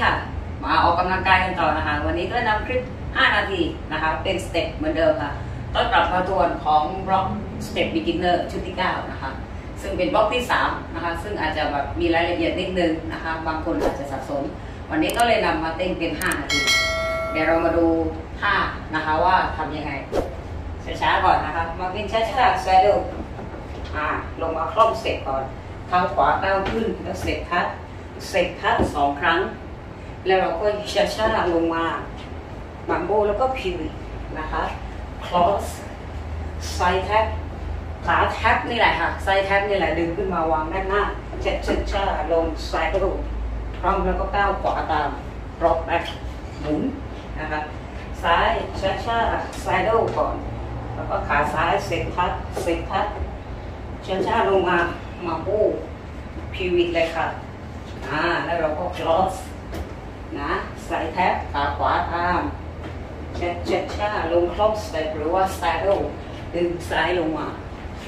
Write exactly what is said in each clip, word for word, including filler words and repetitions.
ค่ะมาออกกำลังกายกันต่อนะคะวันนี้ก็นำคลิปห้านาทีนะคะเป็นสเต็ปเหมือนเดิมค่ะก็กลับมาทวนของบล็อกสเต็ป beginner ชุดที่เก้านะคะซึ่งเป็นบล็อกที่สามนะคะซึ่งอาจจะแบบมีรายละเอียดนิดนึงนะคะบางคนอาจจะสับสนวันนี้ก็เลยนำมาเต้นเป็นห้านาทีเดี๋ยวเรามาดูท่านะคะว่าทำยังไงช้าๆก่อนนะคะมาเป็นช้าๆ straddle อ่าลงมาคล่อมสเต็ปก่อนเท้าขวาก้าวขึ้นแล้วสเต็ปทัชสเต็ปทัชสองครั้งแล้วเราก็ช้าๆลงมาบัมโบแล้วก็พิวนะคะ cross side tap ขาแท็บนี่แหละค่ะไซด์แท็บนี่แหละดึงขึ้นมาวางด้านหน้าเจ็ดเช็ดช้าลงไซด์กระดูกพร้อมแล้วก็ก้าวขวาตามรอบแบ็คหมุนนะคะซ้ายช้าช้าไซด์โดก่อนแล้วก็ขาซ้ายเซตทัชเซตทัชช้าช้าลงมามาโบพิวิตเลยค่ะอ่าแล้วเราก็ cross นะไซด์แท็บขาขวาตามเช็ดเช็ดช้าลงคล่อมสเต็ปหรือว่าไซด์โดดึงซ้ายลงมา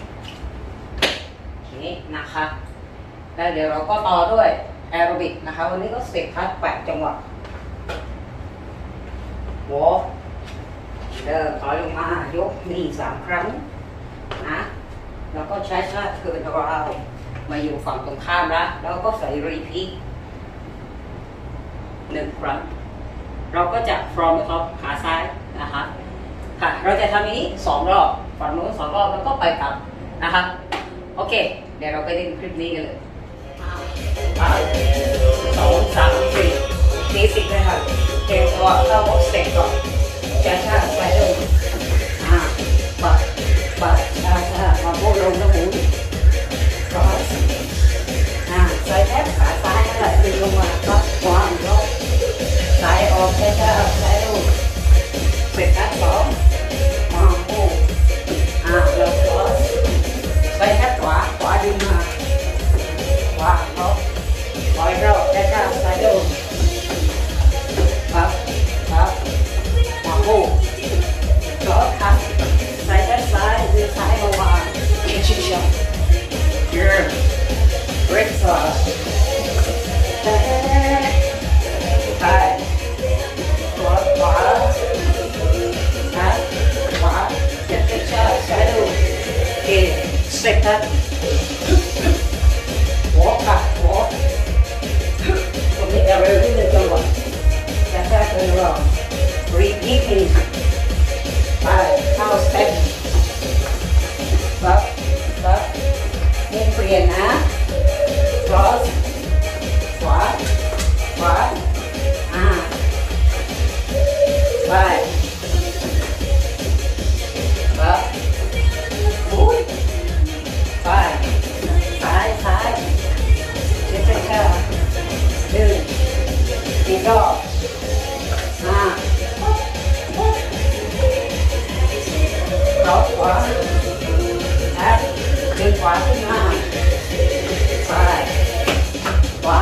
นี่นะคะแล้วเดี๋ยวเราก็ต่อด้วยแอโรบิกนะคะวันนี้ก็สเต็ปทัชแปดจังหวะวอล์กเดินถอยลงมายกนี่สามครั้งนะแล้วก็ใช้ชาเทิร์นเรามาอยู่ฝั่งตรงข้ามแล้วแล้วก็ใส่รีพีทหนึ่งครั้งเราก็จะ from the top ขาซ้ายนะคะค่ะเราจะทำนี้สองรอบฝั่งโน้นสองรอบแล้วก็ไปกลับนะคะโอเคเดี๋ยวเราไปเล่นคลิปนี้กันเลยสองสามสี่สี่สิบเลยค่ะเทวตัวเข้าสเต็ปก่อนช้าช้าไปเร็วอ่าปัดปัดช้าช้ามาโบลงแล้วหมุนครอสอ่าใส่แท็บขาซ้ายนั่นแหละดึงลงมาปัดขวาอีกรอบซ้ายออกช้าช้าซ้ายลงเสร็จทัดสองมาโบอ่าแล้วครอสใส่แท็บขวาขวาดึงมาขวาเขาขวาอีกรอบช้าช้าซ้ายลงครับครับมาโบก็ครับใส่แท็บซ้ายดึงซ้ายลงมาชิชๆ Good Great sauce ไปขวาขวานะขวาเจ็ดเช้าซ้ายดูโอเคสเต็ปทัชวอล์กค่ะวอล์กตรงนี้เร็วที่หนึ่งจังหวะจะแค่เดินรอบ repeating ไปเข้าสเต็ปปั๊บปั๊บนี่เปลี่ยนนะ cross ขวาขวาอ่าไปปั๊บอุ้ยไปซ้ายซ้ายเช็ดเช็ดดึงอีกรอบอ่าcross ขวานะดึงขวาขึ้นมาไปขวา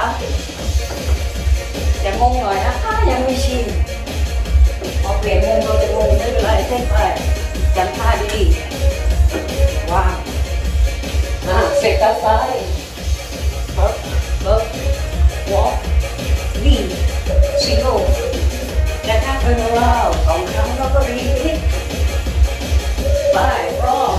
จะงงหน่อยนะถ้ายังไม่ชินพอเปลี่ยนมุมเราจะงงไม่เป็นไรเส้นไปจำท่าดีๆวางอ่าเสร็จด้านซ้ายเบิร์ดเบิร์ดวอล์กลีซิงเกิลและถ้าเป็นเราสองครั้งเราก็รีพีทไปรอบ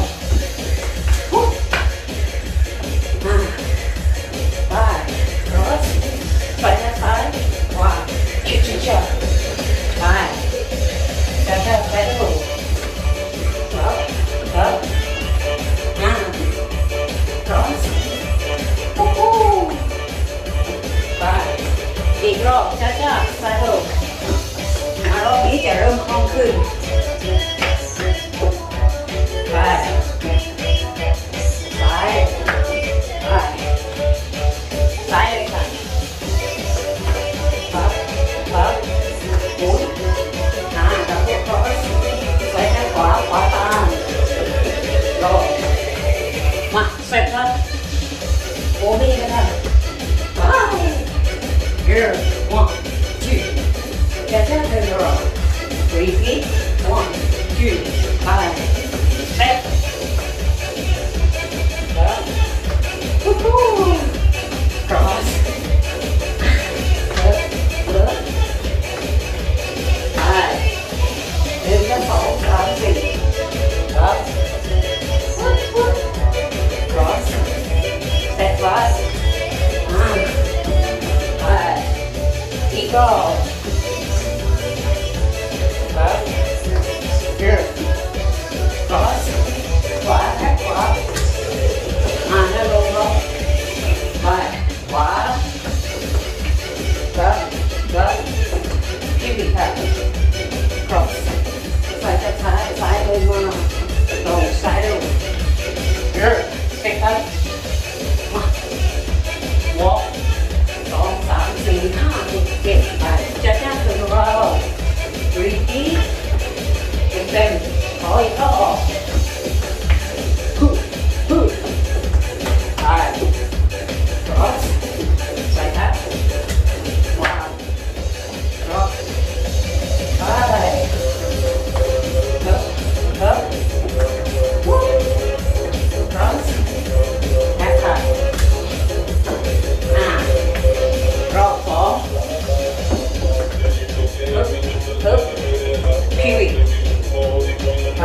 อ่าไปรอสไปด้านซ้ายขวาชิดชิดชิดไปช้าช้าไปดูครับครับอ่ารอสโอ้โหไปอีกรอบช้าช้าไปดูอ่ารอบนี้จะเริ่มคล่องขึ้นไปซ้ายไปซ้ายเลยค่ะปั๊บปั๊บหมุนอ่าแล้วก็ครอสใส่ข้างขวาขวาตามรอมาเสร็จแล้วโอ้นี่กันนะไป Here one two แค่แค่เดินรอ repeat one two ไปเสร็จแล้วฮู้ฮู้ cross เลิกเลิกอีกรอบครับ good cross ขวาแท็กขวาอ่าแล้วลงลงไปขวาครับครับที่ผิดครับ cross ใส่จากซ้ายซ้ายลงมาลงซ้ายลง good เต็กครับมาวอล์กสองสามสี่ห้าหกเจ็ดแปดจะจ้าถึงเรารีดีเต็มเต็มขออีกข้อฮึฮึไป cross ใส่ครับวาง cross ไปเฮ้เฮ้ cross แท็กค่ะรอบสองฮึบคิวิไป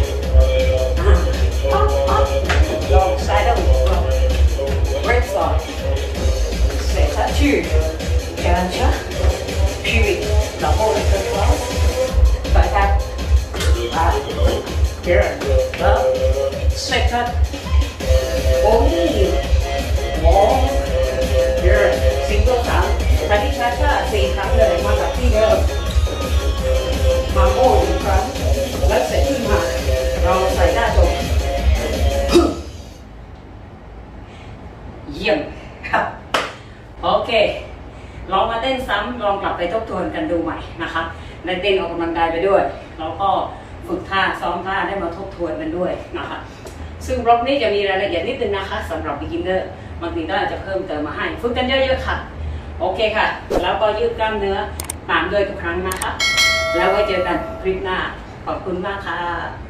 ลองซ้ายลงเรดสองเสร็จแล้วชื่อแกนชะคิวิดับเบิลเอ็กซ์คลาสไปครับไปเกิร์แล้วเสร็จครับโอ้ยโอ้เกิร์สิงโตสามครั้งที่ช้าช้าสี่ครั้งเลยมาจากที่เดิมมาโม่หนึ่งครั้งแล้วเสร็จขึ้นมาเราใส่หน้าตรงเยี่ยมครับโอเคลองมาเต้นซ้ำลองกลับไปทบทวนกันดูใหม่นะคะได้เต้นออกกำลังกายไปด้วยแล้วก็ฝึกท่าซ้อมท่าได้มาทบทวนกันด้วยนะคะซึ่งบล็อกนี้จะมีรายละเอียดนิดนึงนะคะสำหรับ beginner บางทีก็อาจจะเพิ่มเติมมาให้ฝึกกันเยอะๆค่ะโอเคค่ะแล้วก็ยืดกล้ามเนื้อตามด้วยทุกครั้งนะคะแล้วไว้เจอกันคลิปหน้าขอบคุณมากค่ะ